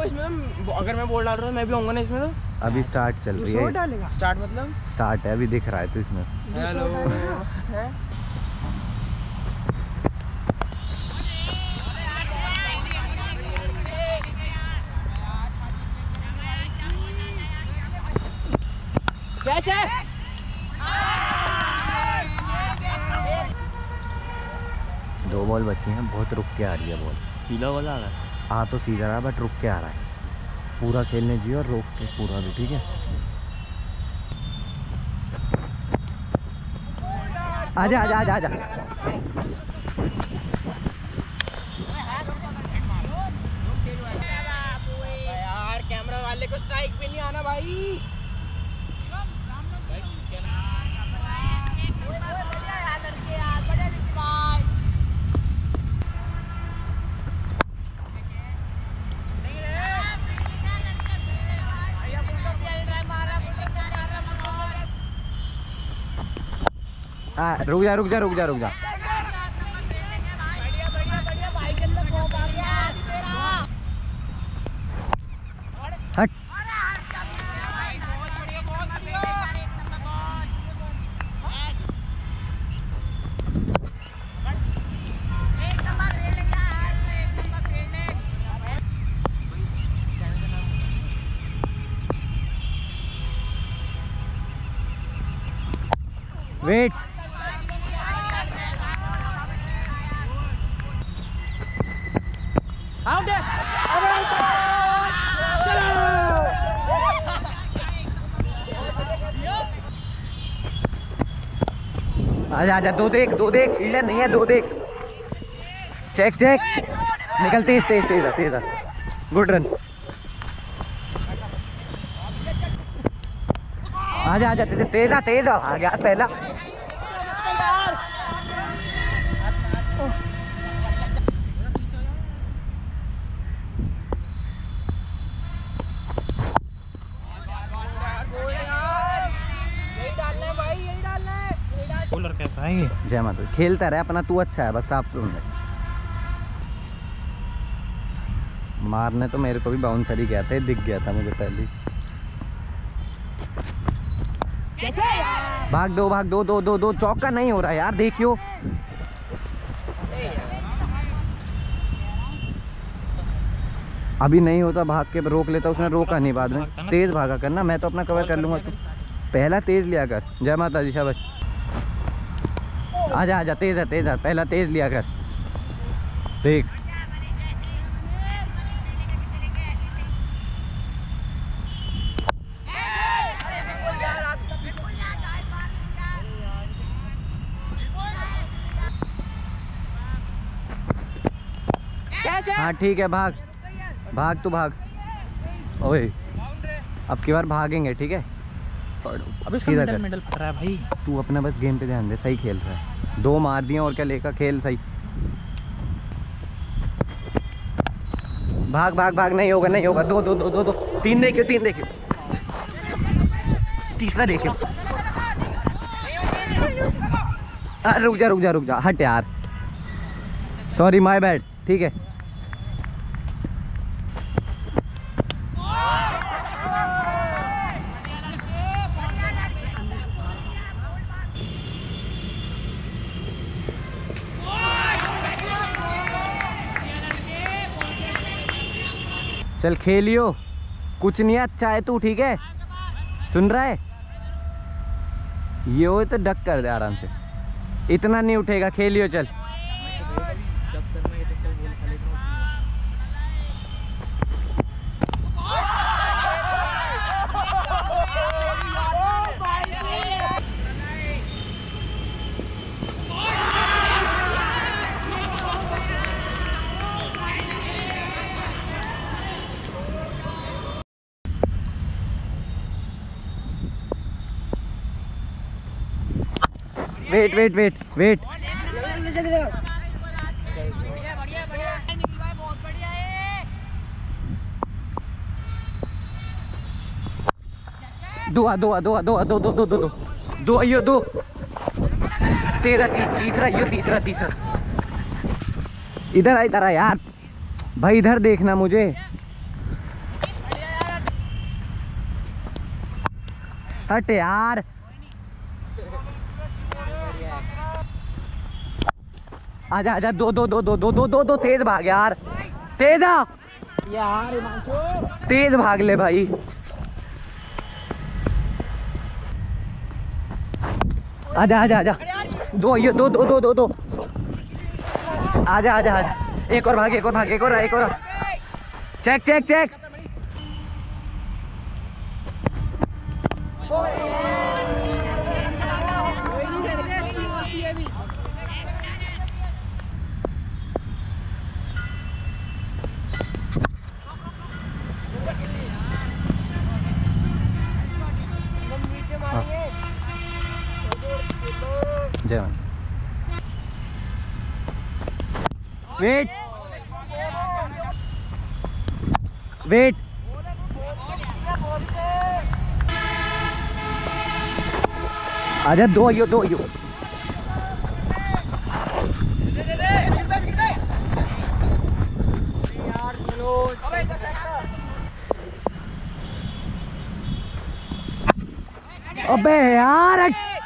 इसमें तो अगर मैं बॉल डाल रहा हूँ मैं भी होऊंगा ना इसमें तो। अभी स्टार्ट चल रही है। डालेगा स्टार्ट मतलब स्टार्ट है अभी दिख रहा है तो इसमें। हेलो दो बॉल बची हैं, बहुत रुक के आ रही है बॉल। सीधा वाला आ रहा है। आ तो सीधा रहा बट रुक के आ रहा है। पूरा खेलने चाहिए और रोक के पूरा भी, ठीक है। आजा आजा आजा आजा। यार कैमरा वाले को स्ट्राइक पे नहीं आना भाई। रुक जा रुक जा रुक जा रुक जा। हट। वेट। आजा आजा। दो देख फील्डर नहीं है, दो देख। Check check. निकल तेज तेज तेज तेज। Good run. आजा आजा तेज तेज आ गया पहला। बॉलर कैसा है ये? जय माता। खेलता रहे अपना, तू अच्छा है बस साफ सुन ले। मारने तो मेरे को भी बाउंसर ही गया था, दिख गया था मुझे पहले। भाग दो दो दो दो। चौका नहीं हो रहा यार, देखियो। अभी नहीं होता, भाग के रोक लेता, उसने रोका नहीं। बाद में तेज भागा करना, मैं तो अपना कवर कर लूंगा। तू पहला तेज लिया कर। जय माता दी, शाबाश। आजा आजा तेज है पहला तेज लिया कर। देख हाँ ठीक है, भाग भाग तू भाग। ओए अब की बार भागेंगे, ठीक है। अब इसका मेडल पड़ रहा है भाई। तू अपना बस गेम पे ध्यान दे, सही खेल रहा है। दो मार दिए और क्या लेकर, खेल सही। भाग भाग भाग। नहीं होगा। दो दो दो दो दो। तीन देखियो तीसरा देखियो। रुक जा हट यार, सॉरी माय बैड, ठीक है। चल खेलियो, कुछ नहीं, अच्छा है तू, ठीक है। सुन रहा है? ये हो तो डक कर दे आराम से, इतना नहीं उठेगा। खेलियो चल। वेट। दो यो दो। तीसरा। इधर आ यार भाई, इधर देखना मुझे। हट यार। आजा आजा, दो दो दो दो दो दो दो दो, तेज भाग यार, तेज आ यार हिमांशु, तेज भाग ले भाई। आजा आजा आजा, दो ये दो दो दो दो दो, आजा आजा आजा, एक और भाग, एक और भाग, एक और एक और। Check check check. जय मान। वेट वेट, आजा, दो यो दो यो। अबे यार